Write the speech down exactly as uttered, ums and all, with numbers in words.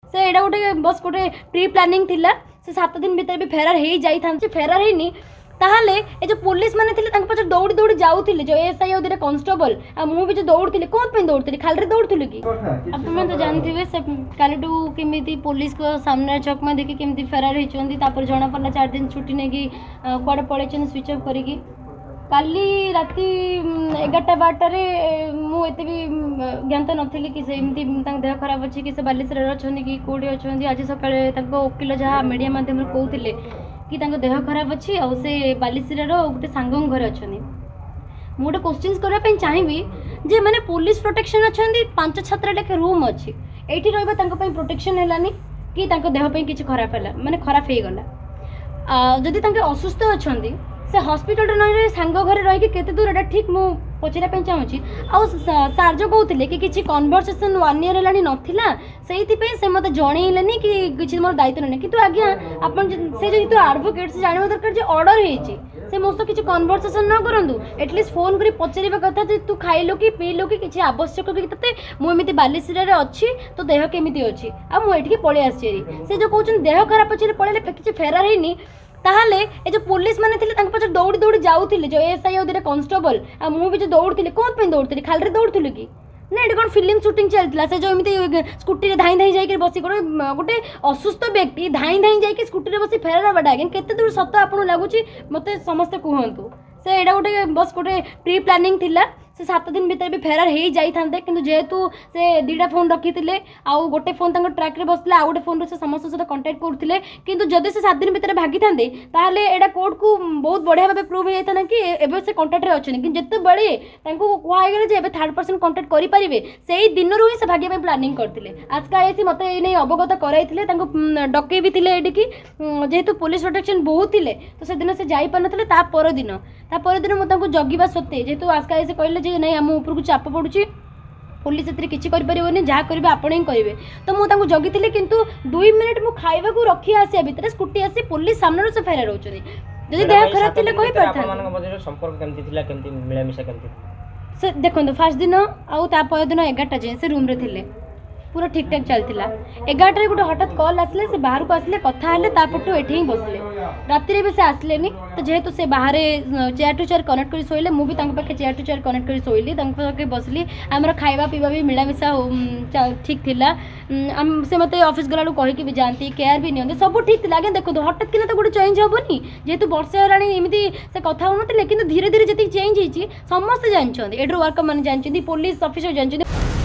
से एटा गोटे बस गोटे प्री प्लानिंग थिला से सात दिन भीतर भी फेरार हो जाइए फेरार होनी ताहले ए जो पुलिस माने थिले तांक पछ दौड़ी दौड़ी जाउथिले जो एसआई और दिरे कांस्टेबल आ मु भी जो दौड़थिले कोन पे दौड़थिले खाली रे दौड़थिले कि अब मैं तो जानथिबे से कालीटू केमिति पुलिस को सामने चौक में देखि केमिति फेरार होइचंदी तापर जणा पड़ला चार दिन छुट्टी ने कि कोड पळेचन स्विच ऑफ करी कि काली राति एगारटा बारटारे मु एते भी ज्ञात नथिली कि सेमती देह खराब अच्छी कि से बालेश्वर अच्छी कि कौटे अच्छी आज सका वकिल जहाँ मीडिया मध्यम कहते कि देह खराब अच्छी आ से बालेश्वर गोटे सांग घर अच्छा मुझे गोटे क्वेश्चन करने चाहिए जे मैंने पुलिस प्रोटेक्शन अच्छा पांच छत्र लेखे रूम अच्छी ये रही प्रोटेक्शन है कि देहपाई किसी खराब है माने खराब हो गला जदि असुस्थ अच्छा से हॉस्पिटल रही सांग घर रही केते दूर एटा ठीक मु पचारे चाहूँगी आउ सार जो कहते कि किसी कन्वर्सेसन वन इयर है नाला से से मत जनइले कि किसी मोर दायित्व नहीं कि आज्ञा आप से जो एडवोकेट से जानवा दरकार जो ऑर्डर होती से मो किसी कन्वर्सेसन न करूँ एटलिस्ट फोन कर पचार कथा तू खाइलु कि पीलु कि किसी आवश्यक कि ते मुझे बालेश्वर अच्छी तो देह केमी अच्छी आ मुझे पलि आसी से जो कहते देह खराब अच्छे पलैले किसी फेरार होनी ताहले ए जो पुलिस माने थिले तांक पछ दौड़ी दौड़ी जाउथिले जो एसआई और दिरे कांस्टेबल आ मु भी जो दौड़थिले कोन पे दौड़थिले खाली रे दौड़थिले कि ना एटा कोन फिल्म शूटिंग चलतिला से जो एमिति स्कूटी रे धाई धाई जाई के बसी गोटे गोटे असुस्थ व्यक्ति धाई धाई जाई के स्कूटी रे बसी फेरार बाडा के केते दूर सत आपन लागुची मते समस्त कहंतु से एटा गोटे बस गोटे प्री प्लानिंग थिला से सात दिन भीतर भी फेरार हो जाते कि जेहेतु से दीटा फोन रखी आउ गोटे फोन तक ट्रैक रे बसले आउ गोटे फोन से समस्त सहित कंटाक्ट करते किंतु जदि से सात दिन भीतर भागी था ताहले एटा कोर्ट को बहुत बढ़िया भाव प्रूव हो जाता कि एबे से कंटाक्ट रे अच्छे कि जिते बड़े कहगला जे थर्ड पर्सन कंटाक्ट करेंगे से ही दिन ही से भाग्य प्लानिंग करते आज का ऐसी मत ये अवगत कराई डकई भी थे ये जेहेतु पुलिस प्रोटेक्शन बहुत थे तो से दिन से जापर ना पर दिन दिन मुझे जगिवा सत्ते जेहेतु आज का ऐसे कहले नहीं आम उपरको चाप पड़ुची पुलिस एतिर किछि करि परिबोनी जहाँ करेंगे आपण ही करेंगे तो मुझे जगी थी किंतु दुई मिनिट मु खाइबा को रखी आसिया भितर स्कूटी आसी पुलिस सामने से फेरार होचनी जदि देह खराब थिले कहि परथान आपन मधे संपर्क केमति थिला केमति मिलामिशा केमति से देखो फर्स्ट दिन आउ ता पर दिन एगारटा जे से रूम रे थिले पूरा ठीक ठाक चलता एगारटे गोटे हठात कल आसले से बाहर को आसले कथा हेले तापटू एठी ही बसले राति भी से आसले तो जेहेतु से बाहर चेयर टू चेयर कनेक्ट कर शोले मुझे पाखे चेयर टू चेयर कनेक्ट कर शोली पाखे बसली आमर खाଇବା पीवा भी मिलामिशा ठीक थिला से मत ऑफिस गला कहीकि भी जाती केयर भी नियंती सब ठीक थी आगे देखो हठात कि तो गोटे चेंज हेनी जेहेतु वर्षे होनी एमती से कथा होते कि धीरे धीरे जी चेंज होती समस्ते जानते एड्रो वर्कर मैंने जानते पुलिस ऑफिसर जानते